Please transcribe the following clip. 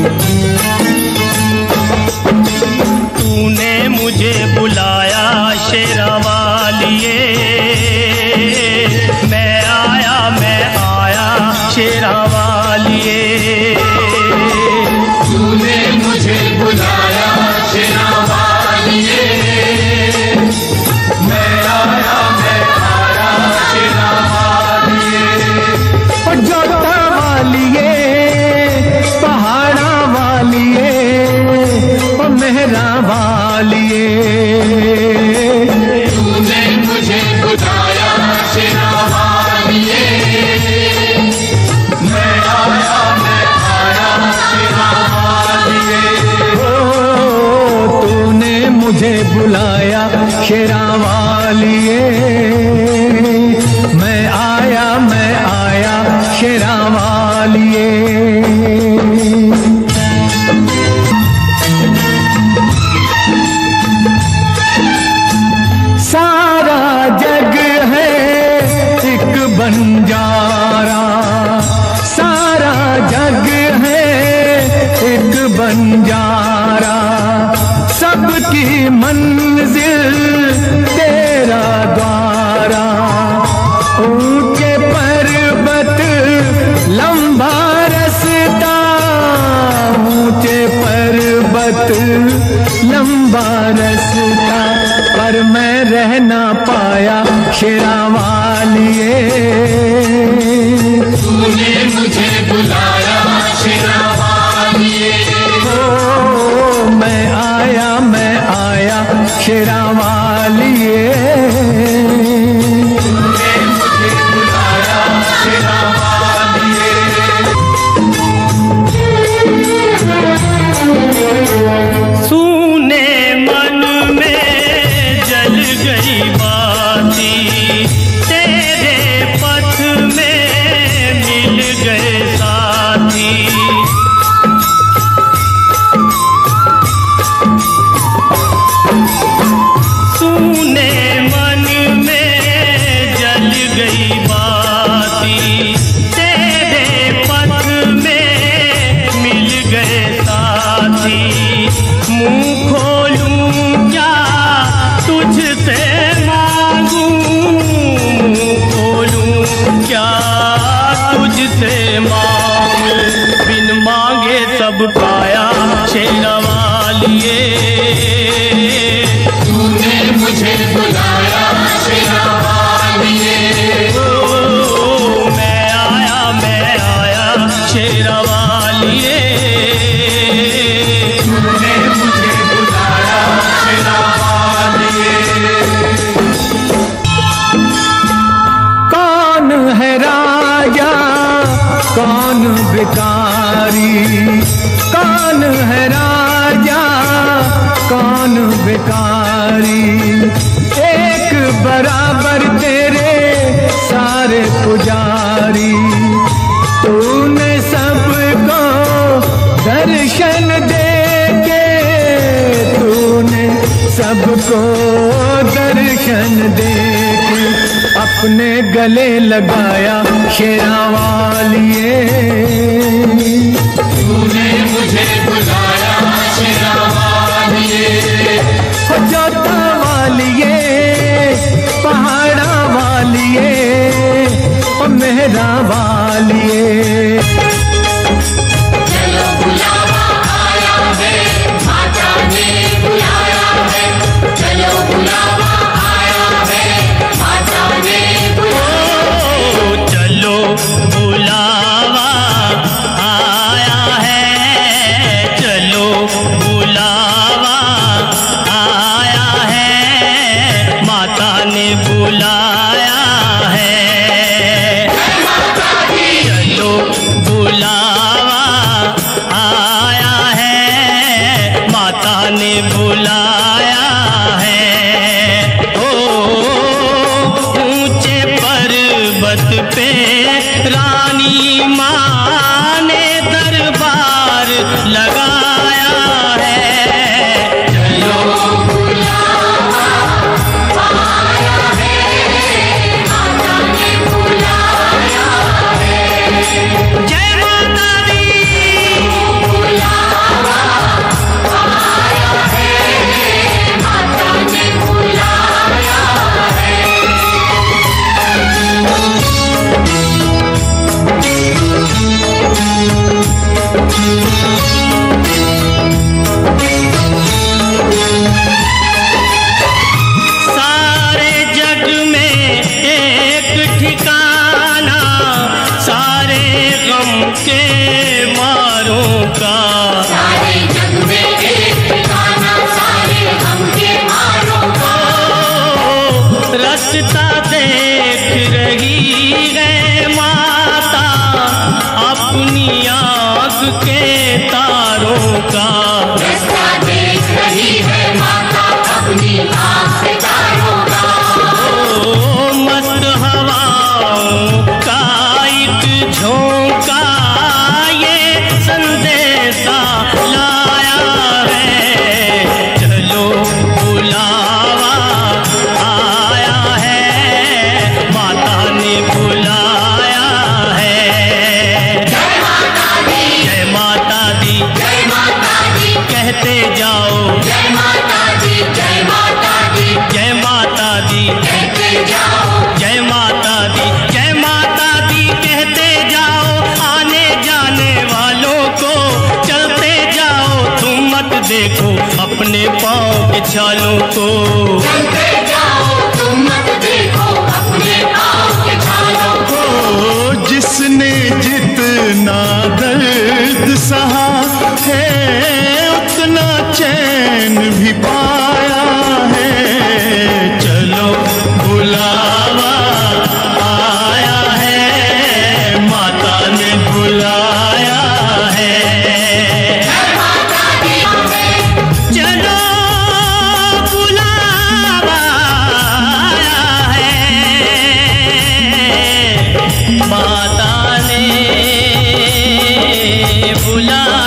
तूने मुझे बुलाया शेरा वालिए, मैं आया शेरा वालिए। तूने मुझे बुलाया शेरा वालिए, मैं आया शेरा वालिए। जोता वालिए, पहाड़ा वालिए, और मेहरा वालिए। तूने मुझे बुलाया शेरा वालिए, मैं आया शेरा वालिए। तूने मुझे बुलाया शेरा वालिए, मैं आया शेरा वालिए। सारा जग है एक बंजारा, सारा जग है एक बंजारा, सबकी मंजिल तेरा द्वारा। ऊंचे पर्वत लंबा रास्ता, ऊंचे पर्वत लंबा रास्ता, पर मैं रह ना पाया शेरा वालिए। तूने मुझे बुलाया शेरा वालिए, मैं आया शेरा वालिए। तूने मुझे बुलाया शेरा वालिए। सुने मन में जल गई बाती, तेरे पथ में मिल गए साथी। सुने मन में जल गई बाती, तेरे पथ में मिल गए साथी। मुँह खोलूं क्या तुझसे मांगूं, मुँह खोलूं क्या तुझसे मांगूं, बिन मांगे सब पाया शेरा वालिए। तूने मुझे बुलाया शेरा वालिए, मैं आया शेरा वालिए। तूने मुझे बुलाया शेरा वालिए। कौन है राजा कौन भिखारी, कौन है राजा कौन भिखारी, एक बराबर तेरे सारे पुजारी। तूने सबको दर्शन देके, तूने सबको दर्शन देके अपने गले लगाया शेरा वालिए। तूने मुझे बुलाया शेरा वालिए, जोता वालिए, पहाड़ा वालिए, और मेहरा वालिए। चलो बुलावा आया है, माता ने बुलाया है। चलो बुलावा आया है, माता ने बुलाया है। चलो बुलावा आया है, चलो बुलावा आया है, माता ने बुलाया है। चलो बुलावा आया है, माता ने बुलाया है। ओ ऊंचे पर्वत पे रानी माँ ने दरबार लगाया है। चलो बुलावा आया है, माता ने बुलाया है। जय माता दी। बुलावा का। सारे जग में एक ठिकाना, सारे गम के मारों का। रास्ता देख रही है माता अपनी आँख के तारों का। रास्ता देख रही है माता अपनी आँख के तारों का। मस्त हवाओं का एक झोंका ये संदेशा लाया है। चलो बुलावा आया है, माता ने बुलाया है। जय माता दी, जय माता दी, जय माता दी, कहते जाओ। जय माता दी, जय माता दी, जय माता दी, कहते जाओ। जय माता दी, जय माता दी कहते जाओ। आने जाने वालों को चलते जाओ, तुम मत देखो अपने पाँव के छालों को। चलते जाओ, तुम मत देखो अपने पाँव के छालों को। जिसने जितना दर्द सहा है उतना चैन भी पाया है। चलो बुलावा आया है, माता ने बुलाया है। जय माता दी, चलो बुलावा आया है, माता ने बुलाया